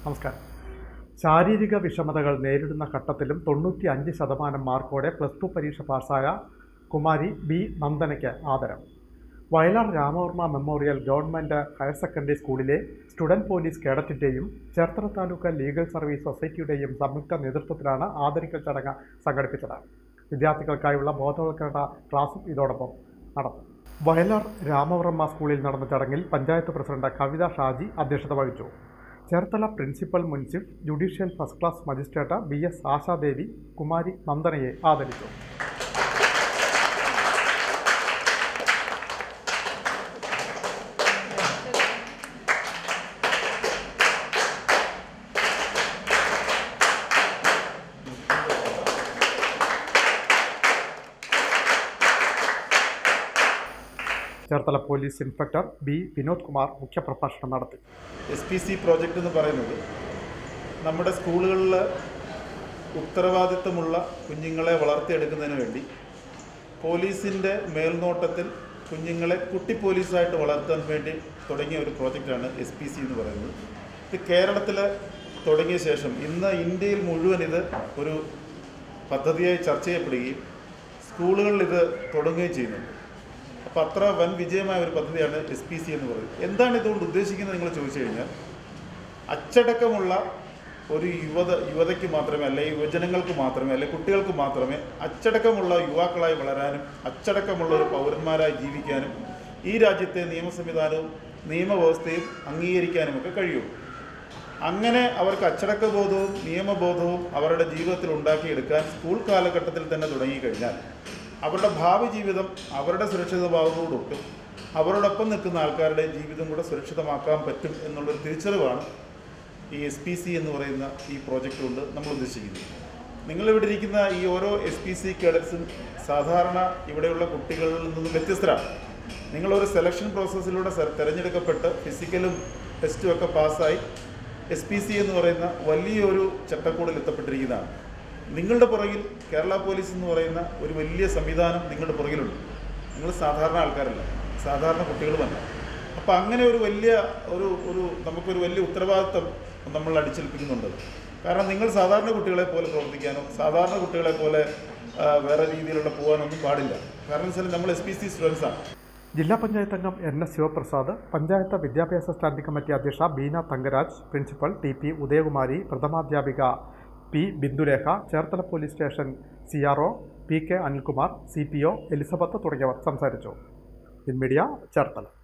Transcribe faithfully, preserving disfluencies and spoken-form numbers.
നമസ്കാരം. ശാരീരിക വിഷമതകൾ നേരിടുന്ന ഘട്ടത്തിലും തൊണ്ണൂറ്റി അഞ്ച് ശതമാനം മാർക്കോടെ പ്ലസ് ടു പരീക്ഷ പാസ്സായ കുമാരി ബി നന്ദനയ്ക്ക് ആദരം. Vayalar Ramavarma memorial government higher secondary സ്കൂളിലെ സ്റ്റുഡൻറ് പോലീസ് കേഡറ്റിൻ്റെയും ചേർത്തല താലൂക്ക് ലീഗൽ സർവീസ് സൊസൈറ്റിയുടെയും സംയുക്ത നേതൃത്വത്തിലാണ് ആദരിക്കൽ ചടങ്ങ് സംഘടിപ്പിച്ചത്. വിദ്യാർത്ഥികൾക്കായുള്ള ബോധവൽക്കരണ ക്ലാസും ഇതോടൊപ്പം നടന്നു. വയലാർ രാമവർമ്മ സ്കൂളിൽ നടന്ന ചടങ്ങിൽ പഞ്ചായത്ത് പ്രസിഡന്റ് കവിത ഷാജി അധ്യക്ഷത വഹിച്ചു. Cherthala principal munsiff judicial first class magistrate B S Ashadevi Kumari നന്ദനയെ ആദരിച്ചു. Cherthala police inspector B Vinod Kumar മുഖ്യപ്രഭാഷണം നടത്തി. എസ് പി സി പ്രോജക്റ്റ് എന്ന് പറയുന്നത് നമ്മുടെ സ്കൂളുകളിൽ ഉത്തരവാദിത്തമുള്ള കുഞ്ഞുങ്ങളെ വളർത്തിയെടുക്കുന്നതിന് വേണ്ടി പോലീസിൻ്റെ മേൽനോട്ടത്തിൽ കുഞ്ഞുങ്ങളെ കുട്ടി പോലീസായിട്ട് വളർത്താൻ വേണ്ടി തുടങ്ങിയ ഒരു പ്രോജക്റ്റാണ് എസ് പി സി എന്ന് പറയുന്നത്. ഇത് കേരളത്തിൽ തുടങ്ങിയ ശേഷം ഇന്ന് ഇന്ത്യയിൽ മുഴുവൻ ഇത് ഒരു പദ്ധതിയായി ചർച്ച ചെയ്യപ്പെടുകയും സ്കൂളുകളിൽ ഇത് തുടങ്ങുകയും ചെയ്യുന്നുണ്ട്. അപ്പോൾ അത്ര വൻ വിജയമായ ഒരു പദ്ധതിയാണ് എസ് പി സി എന്ന് പറയുന്നത്. എന്താണ് ഇതുകൊണ്ട് ഉദ്ദേശിക്കുന്നത് നിങ്ങൾ ചോദിച്ചു കഴിഞ്ഞാൽ, അച്ചടക്കമുള്ള ഒരു യുവത യുവതയ്ക്ക് മാത്രമേ അല്ലെ യുവജനങ്ങൾക്ക് മാത്രമേ അല്ലെ കുട്ടികൾക്ക് മാത്രമേ അച്ചടക്കമുള്ള യുവാക്കളായി വളരാനും അച്ചടക്കമുള്ള ഒരു പൗരന്മാരായി ജീവിക്കാനും ഈ രാജ്യത്തെ നിയമ സംവിധാനവും നിയമവ്യവസ്ഥയും അംഗീകരിക്കാനുമൊക്കെ കഴിയുള്ളൂ. അങ്ങനെ അവർക്ക് അച്ചടക്കബോധവും നിയമബോധവും അവരുടെ ജീവിതത്തിൽ ഉണ്ടാക്കിയെടുക്കാൻ സ്കൂൾ കാലഘട്ടത്തിൽ തന്നെ തുടങ്ങിക്കഴിഞ്ഞാൽ അവരുടെ ഭാവി ജീവിതം അവരുടെ സുരക്ഷിതമാകുന്നതോടൊപ്പം അവരോടൊപ്പം നിൽക്കുന്ന ആൾക്കാരുടെ ജീവിതം കൂടെ സുരക്ഷിതമാക്കാൻ പറ്റും എന്നുള്ളൊരു തിരിച്ചറിവാണ് ഈ എസ് പി സി എന്ന് പറയുന്ന ഈ പ്രോജക്റ്റ് കൊണ്ട് നമ്മൾ ഉദ്ദേശിക്കുന്നത്. നിങ്ങളിവിടെ ഇരിക്കുന്ന ഈ ഓരോ എസ് പി സി കേഡറ്റ്സും സാധാരണ ഇവിടെയുള്ള കുട്ടികളിൽ നിന്നും വ്യത്യസ്തരാണ്. നിങ്ങളൊരു സെലക്ഷൻ പ്രോസസ്സിലൂടെ തിരഞ്ഞെടുക്കപ്പെട്ട് ഫിസിക്കലും ടെസ്റ്റും ഒക്കെ പാസ്സായി എസ് പി സി എന്ന് പറയുന്ന വലിയൊരു ചട്ടക്കൂടിൽ എത്തപ്പെട്ടിരിക്കുന്നതാണ്. നിങ്ങളുടെ പുറകിൽ കേരള പോലീസ് എന്ന് പറയുന്ന ഒരു വലിയ സംവിധാനം നിങ്ങളുടെ പുറകിലുണ്ട്. നിങ്ങൾ സാധാരണ ആൾക്കാരല്ല, സാധാരണ കുട്ടികളുമല്ല. അപ്പോൾ അങ്ങനെ ഒരു വലിയ ഒരു ഒരു നമുക്കൊരു വലിയ ഉത്തരവാദിത്വം നമ്മൾ അടിച്ചേൽപ്പിക്കുന്നുണ്ട്. കാരണം നിങ്ങൾ സാധാരണ കുട്ടികളെ പോലെ പ്രവർത്തിക്കാനോ സാധാരണ കുട്ടികളെ പോലെ വേറെ രീതിയിലുള്ള പോകാനൊന്നും പാടില്ല. കാരണം വെച്ചാൽ നമ്മൾ എസ് പി സി സ്റ്റുഡൻസാണ്. ജില്ലാ പഞ്ചായത്ത് അംഗം എൻ എസ് ശിവപ്രസാദ്, പഞ്ചായത്ത് വിദ്യാഭ്യാസ സ്റ്റാൻഡിംഗ് കമ്മിറ്റി അധ്യക്ഷ Beena Thankaraj, principal T P Udayakumari, പ്രഥമാധ്യാപിക P Bindulekha, Cherthala police station C R O P K Anilkumar, C P O Elizabeth തുടങ്ങിയവർ സംസാരിച്ചു. In media Cherthala.